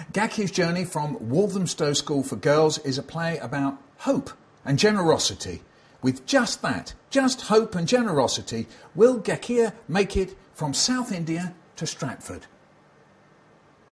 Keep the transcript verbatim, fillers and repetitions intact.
Gaki's journey from Walthamstow School for Girls is a play about hope and generosity. With just that, just hope and generosity, will Gakia make it from South India to Stratford?